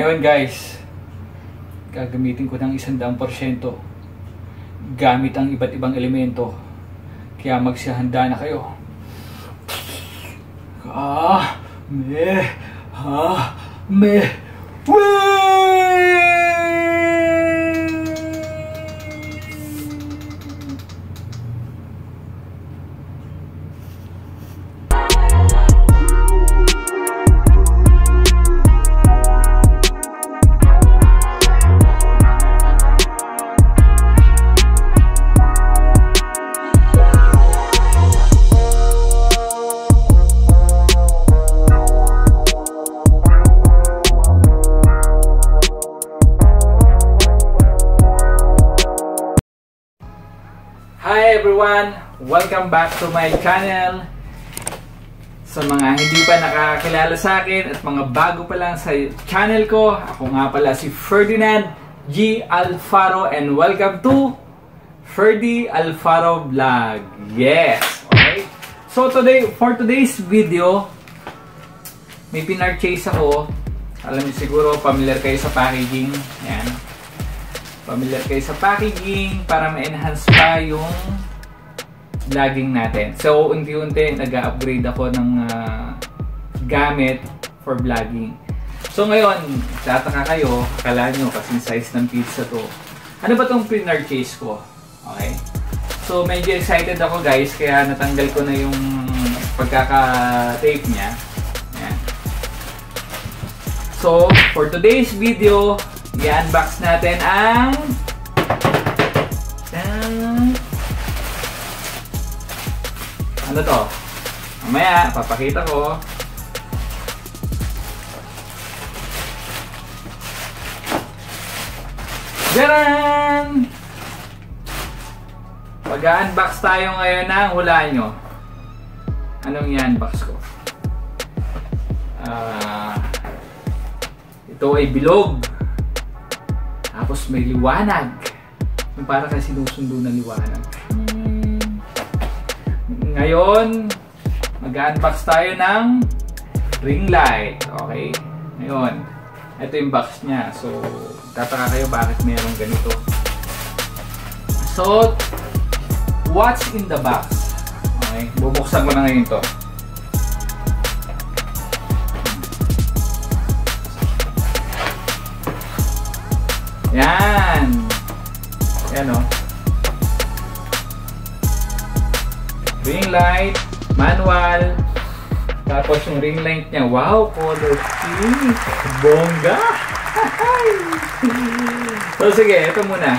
Ngayon guys, gagamitin ko ng 100% gamit ang iba't ibang elemento. Kaya magsihanda na kayo. Hi everyone! Welcome back to my channel. Sa mga hindi pa nakakilala sa akin at mga bago pa lang sa channel ko, ako nga pala si Ferdinand G. Alfaro and welcome to Ferdy Alfaro Vlog. Yes! Okay? So for today's video, may pinurchase ako. Alam niyo siguro, familiar kayo sa packaging. Yan. Familiar kayo sa packaging para ma-enhance pa yung vlogging natin. So, unti-unti nag-upgrade ako ng gamit for vlogging. So, ngayon, tataka kayo, akala nyo kasing size ng pizza to. Ano ba itong pinurchase ko? Okay? So, medyo excited ako guys, kaya natanggal ko na yung pagkaka-tape niya. Ayan. So, for today's video, i-unbox natin ang ano to? Mamaya, papakita ko. Jaran! Pag-unbox tayo ngayon ng hulaan nyo. Anong i-unbox ko? Ito ay bilog. Tapos may liwanag. Yung para kasi sinusundo na liwanag. Ngayon, mag-unbox tayo ng ring light. Okay? Ngayon, ito yung box niya. So, tataka kayo bakit mayroong ganito. So, what's in the box? Okay? Bubuksan ko na ngayon to. Yan. Yan o. Ring light, manual. Tapos yung ring light niya, wow, color pink. Bongga. So sige, ito muna.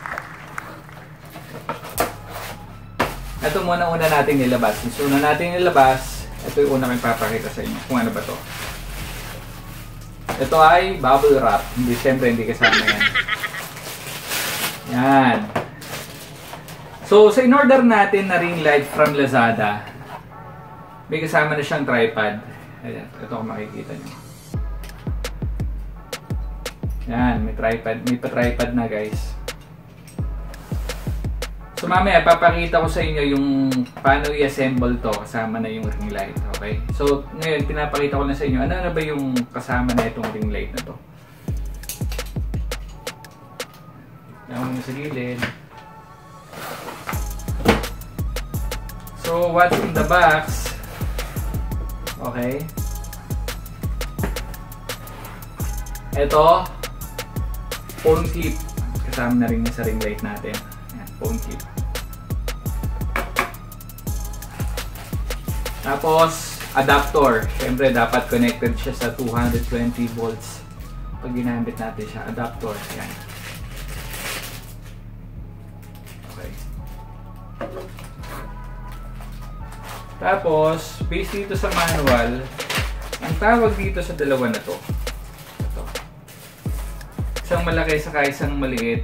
Ito muna una natin nilabas. Since una natin nilabas, ito yung una may papakita sa inyo kung ano ba to. Ito ay bubble wrap. Hindi, siyempre hindi kasama yan. Yan. So, sa in-order natin na ring light from Lazada, may kasama na siyang tripod. Ayan, ito kung makikita nyo. Yan, may tripod. May pa-tripod na guys. So, mamaya, papakita ko sa inyo yung paano i-assemble to kasama na yung ring light. Okay? So, ngayon, pinapakita ko na sa inyo, ano na ba yung kasama na itong ring light na to. Yan mo sa gilid. So, what's in the box? Okay. Ito, phone clip. Kasama na rin sa ring light natin. Yan, phone clip. Tapos, adapter. Siyempre, dapat connected siya sa 220 volts. Pag ginamit natin siya, adapter. Yan. Okay. Tapos, based dito sa manual, ang tawag dito sa dalawa na to. Ito. Isang malaki saka isang maliit.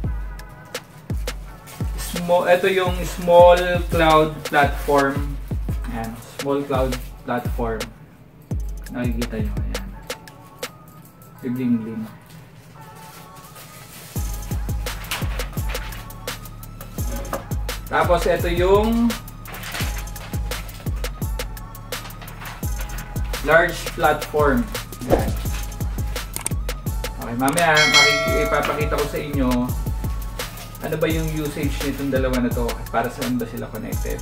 Ito yung small cloud platform. Ayan, small cloud platform. Nakikita nyo. Ayan. Bling-bling. Tapos, ito yung large platform. Yan. Mamaya ipapakita ko sa inyo ano ba yung usage nitong dalawa na to at para saan ba sila connected.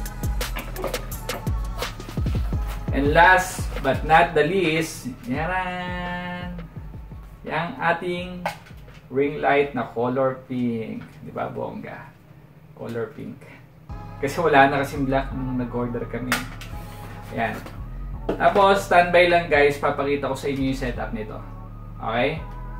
And last but not the least, yan, yung ating ring light na color pink. Di ba, bongga? Color pink. Kasi wala na kasing black nung nag-order kami. Ayan. Tapos, standby lang guys. Papakita ko sa inyo yung setup nito. Okay?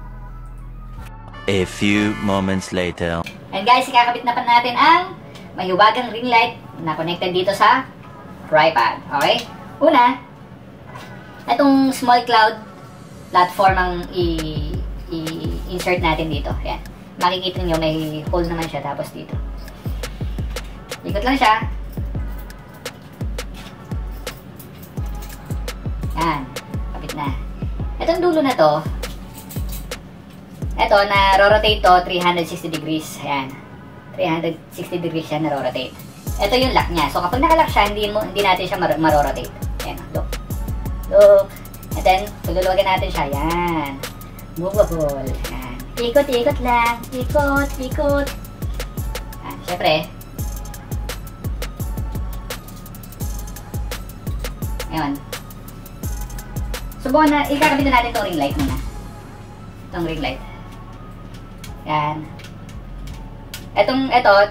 A few moments later. And guys, ikakabit na pa natin ang mahiwagang ring light na connected dito sa tripod. Okay? Una, itong small cloud platform ang i-insert natin dito. Ayan. Makikita nyo may hole naman siya tapos dito. Ikot lang siya. Yan. Kapit na. Itong dulo na to, ito, na-rotate to 360 degrees. Ayan. 360 degrees siya na-rotate. Ito yung lock niya. So, kapag nakalock siya, hindi natin siya ma-rotate. Ayan, look. Look. And then, tululuwagan natin siya. Ayan. Movable. Ayan. Ikot-ikot lang. Ikot-ikot. Ayan. Siyempre, ayan. Subukan na, ikakabit na natin itong ring light muna. Itong ring light. Yan. Itong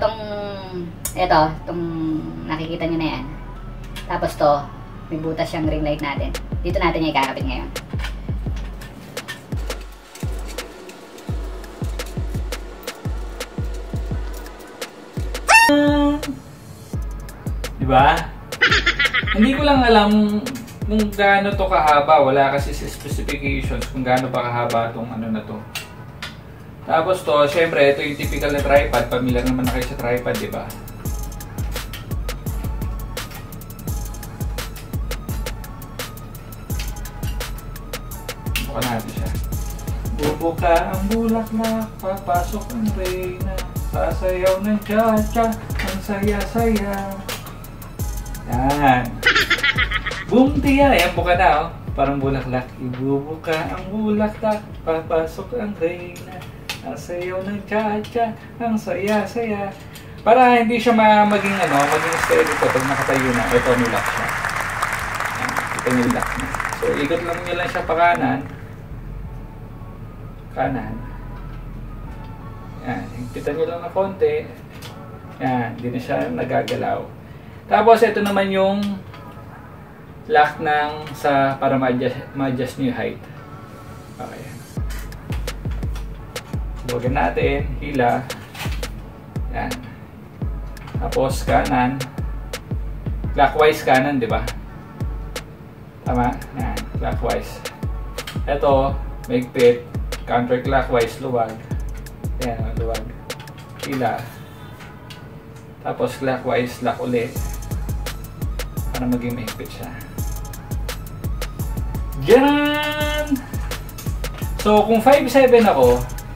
nakikita nyo na yan. Tapos to, may butas siyang ring light natin. Dito natin yung ikakabit ngayon. Diba? Hindi ko lang alam kung gaano to kahaba. Wala kasi specifications kung gaano pa kahaba itong ano na to. Tapos to, syempre, ito yung typical na tripod. Pamilyar naman na kayo sa tripod, diba? Buka natin siya. Bubuka ang bulaklak, papasok ang reyna, sasayaw ng cha-cha, ang saya-saya. Yan. Boom, tiya. Ayan, buka na, oh. Parang bulaklak. Ibubuka ang bulaklak, papasok ang reyna, sasayaw ng cha-cha, ang saya-saya. Para hindi siya maging steady ito pag nakatayo na. Ito, nilak siya. Yan. Ito nilak na. So, ikot lang nyo lang siya pa kanan. Kanan. Yan. Higpitan nyo lang na konti. Yan. Hindi na siya nagagalaw. Tapos, ito naman yung lock para ma-adjust nyo yung height. Okay. Buwagan natin. Hila. Yan. Tapos, kanan. Clockwise kanan, di ba? Tama? Yan. Clockwise. Ito, mahigpit. Counterclockwise, luwag. Yan, luwag. Hila. Tapos, clockwise, lock ulit. Para maging mahigpit siya. Ganun! So, kung 5'7" ako,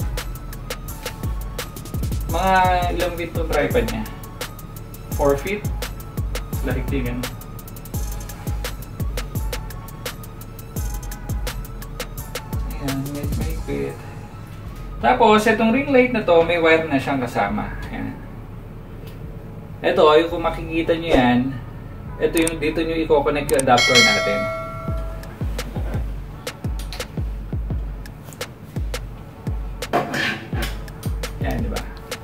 mga ilang feet yung tripod niya? 4 feet? Lahigtigan. Ayan, mahigpit. Tapos, itong ring light na to, may wire na siyang kasama. Ayan. Ito, yung kung makikita nyo yan, ito yung dito nyo i-connect yung adapter natin. Yan, di ba?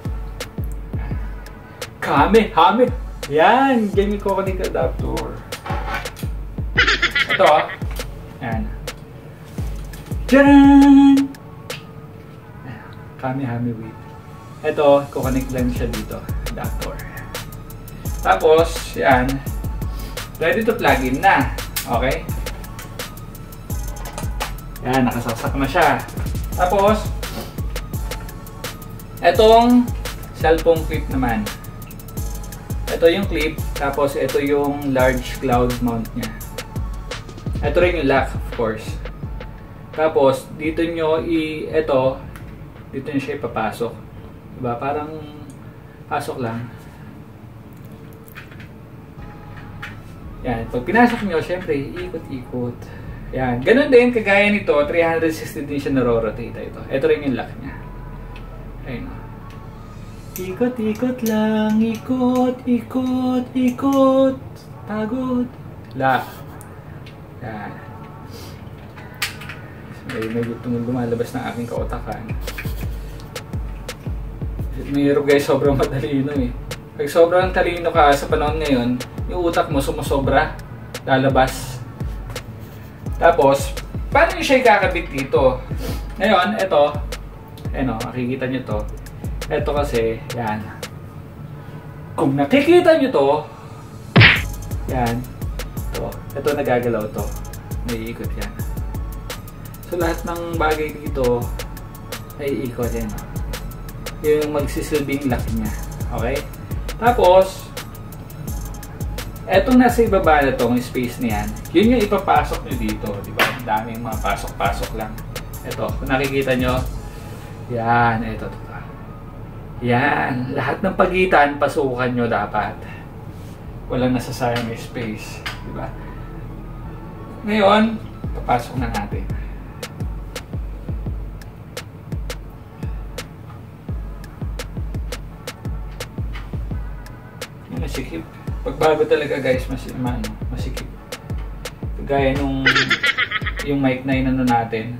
Hame! Yan! Diyan yung i-connect yung adapter. Ito, yan. Tcharan! Hame with. Ito, i-connect lang siya dito. Adapter. Tapos, yan. Ready to plug in na. Okay? Yan, nakasaksak na siya. Tapos, etong cellphone clip naman. Ito yung clip, tapos ito yung large cloud mount niya. Ito rin yung lock, of course. Tapos, dito nyo dito nyo siya ipapasok. Diba? Parang pasok lang. Yan. Pag pinasok nyo, syempre, ikot-ikot. Yan. Ganun din, kagaya nito, 360 din siya narorotate ito. Ito rin yung lock niya. Ayun o. Ikot-ikot lang, ikot, ikot, ikot. Pagod. Lock. Yan. May lumalabas ng aking kautakan. Mayroon guys, sobrang matalino eh. Pag sobrang talino ka sa panahon ngayon, yung utak mo sumusobra, lalabas. Tapos, paano nyo siya ikakabit dito? Ngayon, ito, makikita nyo to. Ito kasi, yan. Kung nakikita nyo to, yan. Ito nagagalaw to. Naiikot yan. So, lahat ng bagay dito, naiikot yan. Yung magsisilbing lock niya. Okay? Tapos, etong nasa ibaba na itong space na yan, yun yung ipapasok nyo dito, di ba? Ang daming mga pasok-pasok lang. Ito, kung nakikita nyo, yan, ito. Yan, lahat ng pagitan, pasukan nyo dapat. Walang nasasayang space, di ba? Ngayon, papasok na natin. Yung masikip. Pagbago talaga guys, masikip. Gaya nung yung mic na inano natin.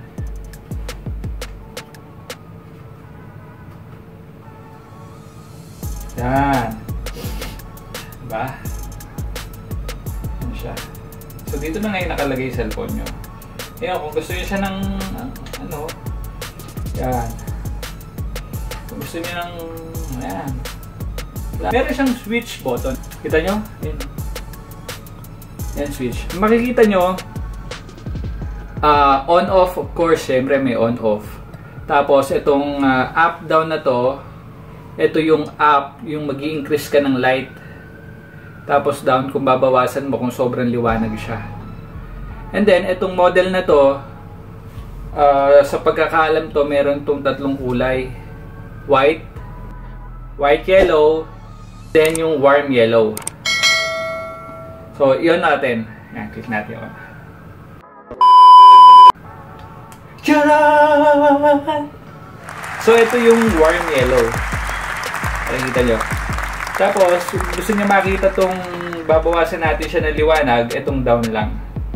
Yan. Diba? Ano siya? So dito na ngayon nakalagay yung cellphone nyo. Ngayon, kung gusto nyo siya ng yan. Kung gusto nyo ng yan. Meron siyang switch button. Kita nyo? Yan switch. Makikita nyo, on-off of course, syempre may on-off. Tapos itong up-down na to, ito yung up, yung mag-i-increase ka ng light. Tapos down kung babawasan mo kung sobrang liwanag siya. And then, itong model na to, sa pagkakaalam to, meron tong tatlong kulay. White, yellow, then yung warm yellow. So, yun natin. Yan, click natin yun. Charan! So, ito yung warm yellow. Nakikita nyo. Tapos, gusto niya makita tong babawasan natin siya ng liwanag, itong down lang.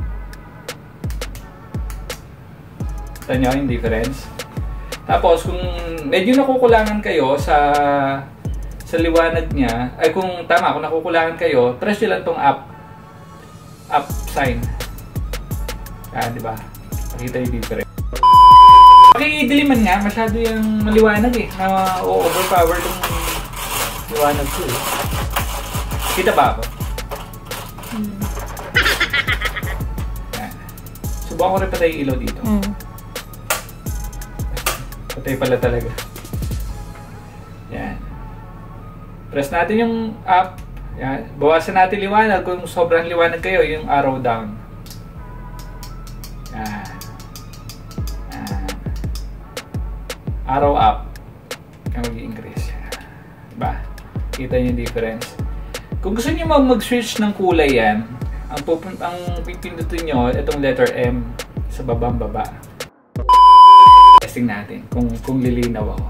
Kita nyo yung difference? Tapos, kung medyo nakukulangan kayo sa liwanag niya, ay kung tama, kung nakukulangan kayo, press nyo lang tong up sign. Yan, di ba? Nakita yung difference. Pakidiliman nga, masyado yung maliwanag eh, na overpower tong liwanag ko eh. Kita ba ako? Yan. Subukan ko rin patay yung ilaw dito. Patay pala talaga. Yan. Press natin yung up. Yan. Bawasan natin liwanag. Kung sobrang liwanag kayo, yung arrow down. Yan. Yan. Arrow up. Yan mag-i-increase. Diba? Kita niyo yung difference. Kung gusto niyo mag-switch ng kulay yan, ang pipindutin nyo, itong letter M sa baba. Testing natin kung lilinaw ako.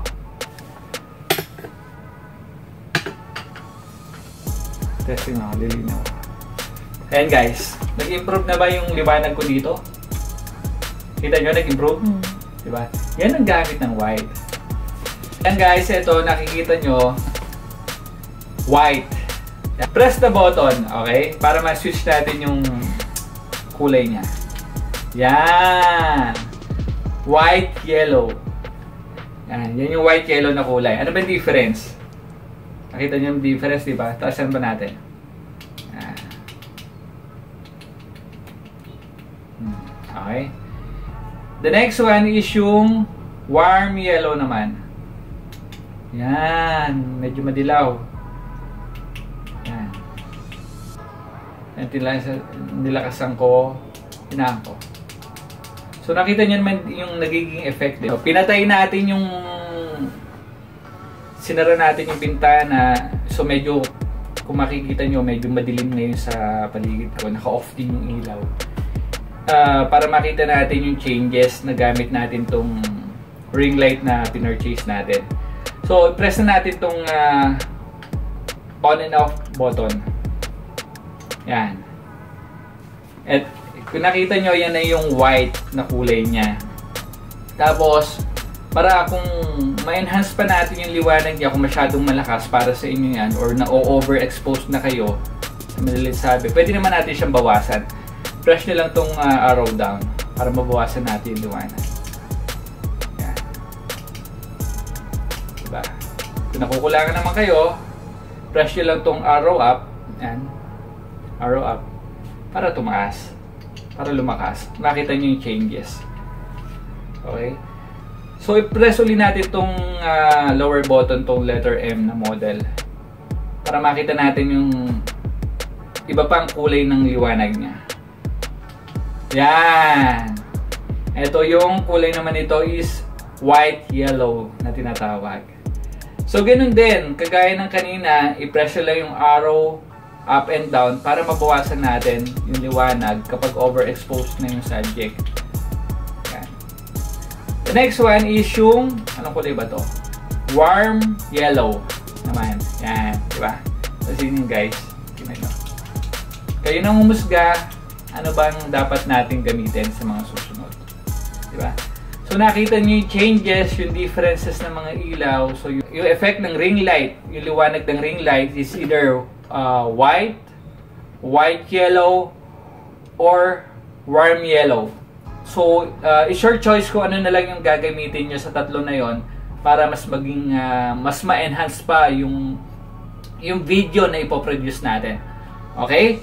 Testing ako, lilinaw. Ayan guys, nag-improve na ba yung liwanag ko dito? Kita nyo, nag-improve? Diba? Yan ang gamit ng white. Ayan guys, ito nakikita nyo, white. Press the button, okay? Para ma-switch natin yung kulay niya. Yan! White, yellow. Yan yung white, yellow na kulay. Ano ba yung difference? Nakita niyo yung difference, di ba? Taasan ba natin? Okay. The next one is yung warm yellow naman. Yan. Medyo madilaw. Yan. Nilakasan ko. Hinaan ko. So, nakita niyo naman yung nagiging effect dito. Pinatay natin yung sinara natin yung bintana. So, medyo kung makikita nyo, medyo madilim ngayon sa paligid ko. Naka-off din yung ilaw. para makita natin yung changes na gamit natin tong ring light na pinurchase natin. So, press na natin tong on and off button. Yan. At kung nakita nyo, yan na yung white na kulay niya. Tapos, para kung ma-enhance pa natin yung liwanag niya kung masyadong malakas para sa inyo yan or na-overexposed na kayo, madalit sabi, pwede naman natin siyang bawasan. Press nyo lang tong arrow down para mabawasan natin yung liwanag. Yan. Diba? Kung nakukulangan naman kayo, press nyo lang tong arrow up. Yan. Arrow up. Para tumaas. Para lumakas. Makita nyo yung changes. Okay? So, i-press ulit natin tong lower button, tong letter M na model. Para makita natin yung iba pang kulay ng liwanag niya. Yan! Ito yung kulay naman ito is white-yellow na tinatawag. So, ganun din. Kagaya ng kanina, i-press lang yung arrow up and down para mabawasan natin yung liwanag kapag overexposed na yung subject. Yan. The next one is yung, anong kulay ba to? Warm yellow naman. Yan, diba? Tapos yun guys. Kayo nang humusga, ano bang dapat natin gamitin sa mga susunod. Diba? So nakita niyo yung changes, yung differences ng mga ilaw. So yung effect ng ring light, yung liwanag ng ring light is either white, white-yellow, or warm yellow. So, is your choice kung ano na lang yung gagamitin nyo sa tatlo na yon para mas maging, mas ma-enhance pa yung video na ipoproduce natin. Okay?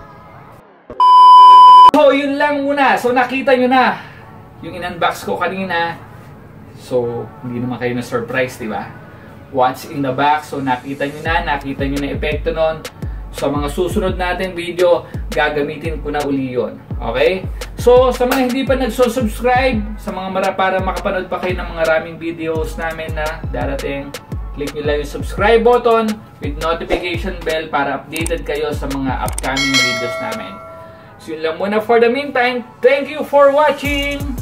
So, yun lang muna. So, nakita nyo na yung in-unbox ko kanina. So, hindi naman kayo na-surprise, di ba? What's in the box? So, nakita nyo na epekto nun. Sa mga susunod natin video, gagamitin ko na uli yun. Okay? So, sa mga hindi pa nagsusubscribe, sa mga para makapanood pa kayo ng mga raming videos namin na darating, click nyo lang yung subscribe button with notification bell para updated kayo sa mga upcoming videos namin. So, yun lang muna for the meantime. Thank you for watching!